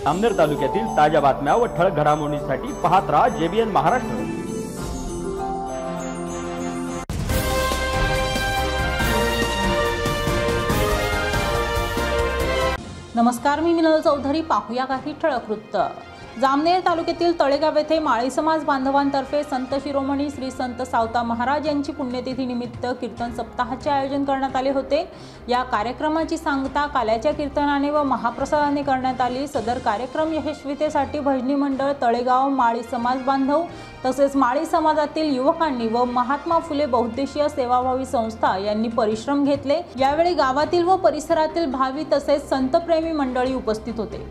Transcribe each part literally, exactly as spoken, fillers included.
जामनेर तालुक्यातील ताज्या बातम्या व ठळक घडामोडींसाठी पाहत राहा जेबीएन महाराष्ट्र। नमस्कार, मी मिनल चौधरी। पाहूया काही ठळक वृत्त। जामनेर तालुक्यातील तळेगाव येथे माळी समाज बांधवांतर्फे संत शिरोमणी श्री संत सावता महाराज यांची पुण्यतिथी निमित्त कीर्तन सप्ताहाचे आयोजन करण्यात आले होते। या कार्यक्रमाची सांगता काल्याच्या कीर्तनाने व महाप्रसादाने करण्यात आली। सदर कार्यक्रम यशस्वीतेसाठी भजनी मंडळ, तळेगाव, माळी समाज बांधव तसेच माळी समाजातील युवकांनी व महात्मा फुले बहुउद्देशीय सेवाभावी संस्था यांनी परिश्रम घेतले। यावेळी गावातील व परिसरातील भावी तसेच संतप्रेमी मंडळी उपस्थित होते।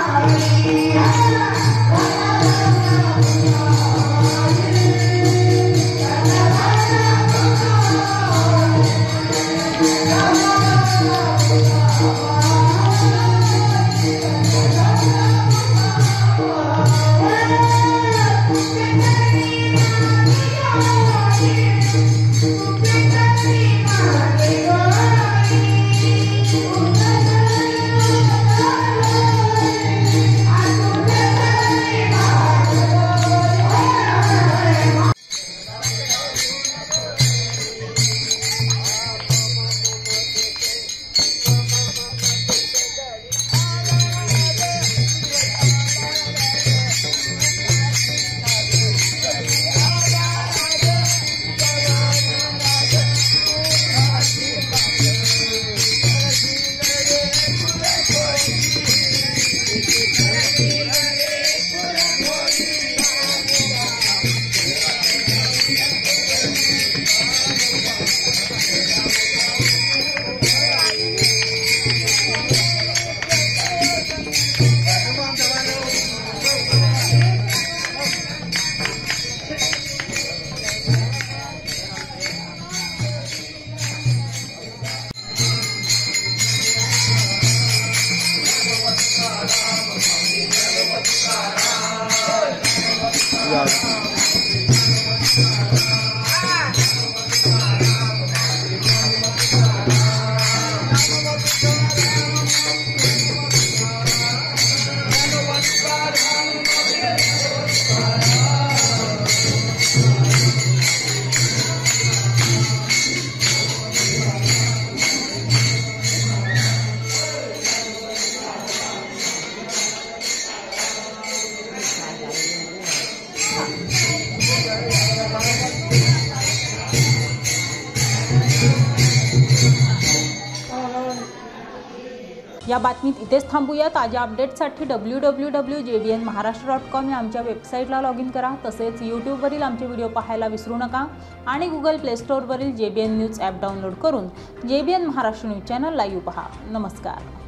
या बातमीत इथेच थांबूया। ताज्या अपडेट्ससाठी W W W dot JBN Maharashtra dot com या आमच्या वेबसाईटला लॉग इन करा। तसेच यूट्यूबवरील आमचे व्हिडिओ पाहायला विसरू नका आणि गुगल प्ले स्टोअरवरील जेबीएन न्यूज ॲप डाउनलोड करून JBN Maharashtra news channel live पहा। नमस्कार।